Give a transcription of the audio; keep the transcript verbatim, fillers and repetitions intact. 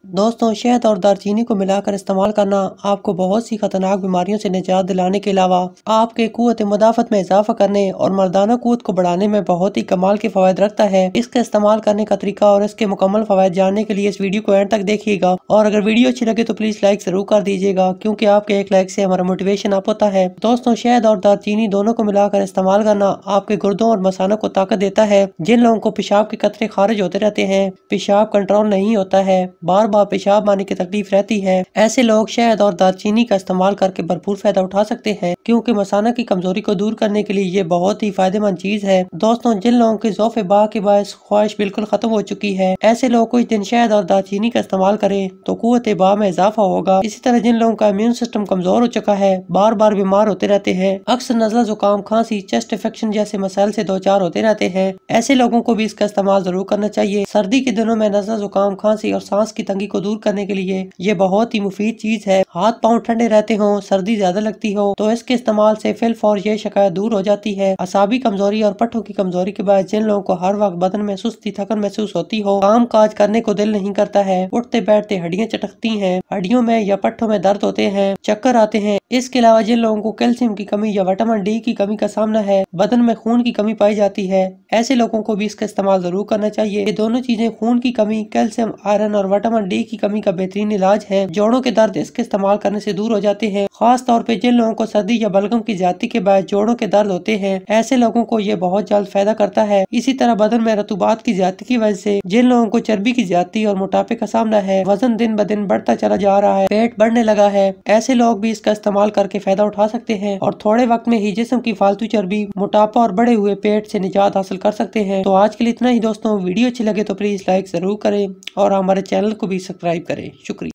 दोस्तों, शहद और दालचीनी को मिलाकर इस्तेमाल करना आपको बहुत सी खतरनाक बीमारियों से निजात दिलाने के अलावा आपके कुव्वत मुदाफ़त में इजाफा करने और मर्दाना कुव्वत को बढ़ाने में बहुत ही कमाल के फवायद रखता है। इसका इस्तेमाल करने का तरीका और इसके मुकम्मल फवायद जानने के लिए इस वीडियो को एंड तक देखिएगा। और अगर वीडियो अच्छी लगे तो प्लीज लाइक जरूर कर दीजिएगा, क्योंकि आपके एक लाइक से हमारा मोटिवेशन अप होता है। दोस्तों, शहद और दालचीनी दोनों को मिलाकर इस्तेमाल करना आपके गुर्दों और मसानों को ताकत देता है। जिन लोगों को पेशाब के कतरे खारिज होते रहते हैं, पेशाब कंट्रोल नहीं होता है, बार बार पेशाब आने की तकलीफ रहती है, ऐसे लोग शहद और दालचीनी का इस्तेमाल करके भरपूर फायदा उठा सकते हैं, क्योंकि मसाना की कमजोरी को दूर करने के लिए ये बहुत ही फायदेमंद चीज है। दोस्तों, जिन लोगों की ज़ौफ़ बा के बायस ख्वाहिश बिल्कुल खत्म हो चुकी है, ऐसे लोग कुछ दिन शहद और दालचीनी का इस्तेमाल करें तो कुव्वत बा में इजाफा होगा। इसी तरह जिन लोगों का इम्यून सिस्टम कमजोर हो चुका है, बार बार बीमार होते रहते हैं, अक्सर नज़ला, जुकाम, खांसी, चेस्ट इन्फेक्शन जैसे मसाइल से दो चार होते रहते हैं, ऐसे लोगों को भी इसका इस्तेमाल जरूर करना चाहिए। सर्दी के दिनों में नज़ला, जुकाम, खांसी और सांस की तंगी को दूर करने के लिए ये बहुत ही मुफीद चीज है। हाथ पाँव ठंडे रहते हो, सर्दी ज्यादा लगती हो तो इसके इस्तेमाल से फिल फौर ये शिकायत दूर हो जाती है। असाबी कमजोरी और पट्टों की कमजोरी के बाद जिन लोगों को हर वक्त बदन में सुस्ती, थकन महसूस होती हो, काम काज करने को दिल नहीं करता है, उठते बैठते हड्डियां चटकती हैं, हड्डियों में या पट्टों में दर्द होते हैं, चक्कर आते हैं, इसके अलावा जिन लोगों को कैल्शियम की कमी या विटामिन डी की कमी का सामना है, बदन में खून की कमी पाई जाती है, ऐसे लोगों को भी इसका इस्तेमाल जरूर करना चाहिए। ये दोनों चीजें, खून की कमी, कैल्शियम, आयरन और विटामिन डी की कमी का बेहतरीन इलाज है। जोड़ों के दर्द इसके इस्तेमाल करने से दूर हो जाते हैं। खास तौर पे जिन लोगों को सर्दी या बलगम की ज्यादती के बाद जोड़ों के दर्द होते हैं, ऐसे लोगों को ये बहुत जल्द फायदा करता है। इसी तरह बदन में रतूबात की ज्यादती की वजह से जिन लोगों को चर्बी की ज्यादती और मोटापे का सामना है, वजन दिन ब दिन बढ़ता चला जा रहा है, पेट बढ़ने लगा है, ऐसे लोग भी इसका इस्तेमाल करके फायदा उठा सकते हैं और थोड़े वक्त में ही जिस्म की फालतू चर्बी, मोटापा और बढ़े हुए पेट से निजात हासिल कर सकते हैं। तो आज के लिए इतना ही दोस्तों। वीडियो अच्छी लगे तो प्लीज लाइक जरूर करें और हमारे चैनल को भी सब्सक्राइब करें। शुक्रिया।